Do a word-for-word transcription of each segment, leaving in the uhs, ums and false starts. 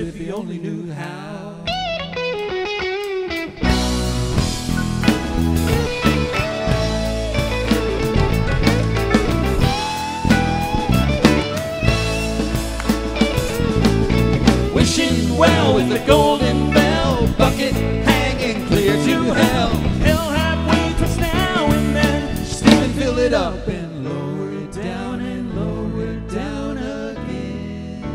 if he only knew how. Wishing well with the golden bell, bucket hanging clear to hell. He'll have waitress now and then, Stephen fill it up and lower it down and lower it down again.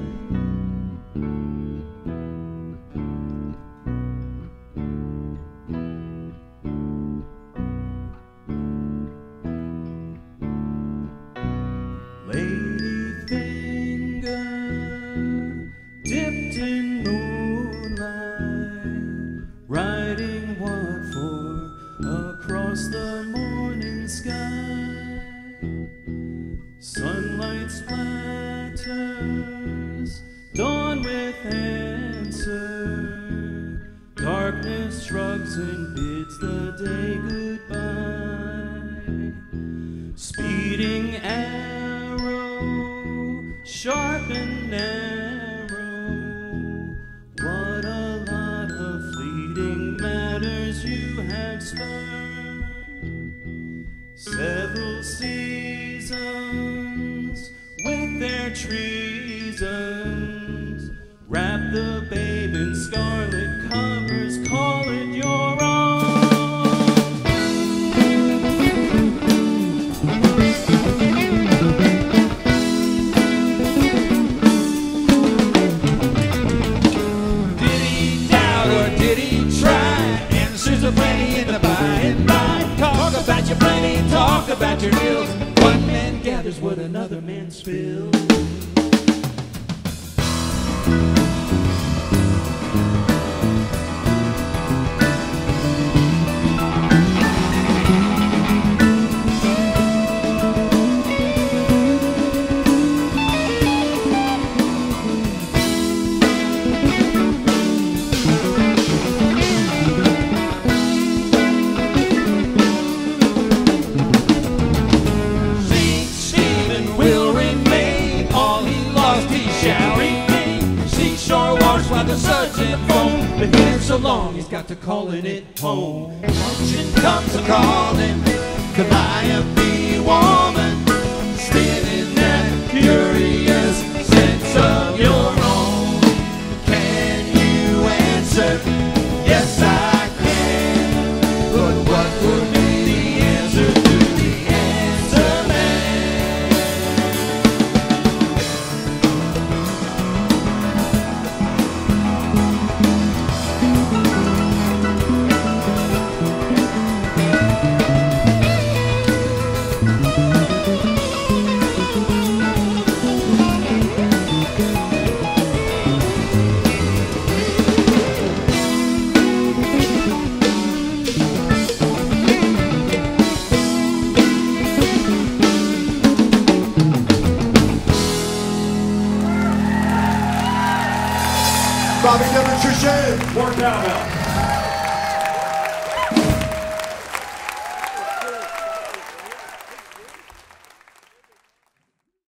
Lady finger dipped in moonlight, writing what for across the morning sky. Sunlight splatters, dawn with answer. Darkness shrugs and bids the day goodbye. Speeding arrow, sharp and narrow. What a lot of fleeting matters you have spurred. Several seasons with their treasons wrap the babe in scarlet covers, call it your own. Plenty in the by and by. Talk about your plenty, talk about your ills. One man gathers what another man spills. The suds and foam, but here so long he's got to calling it home. Function comes a calling, Calliope woman, still in that curious sense of your own. Can you answer? Yes, I can. But what would be the answer to the answer man? Demetrician. Worked out now.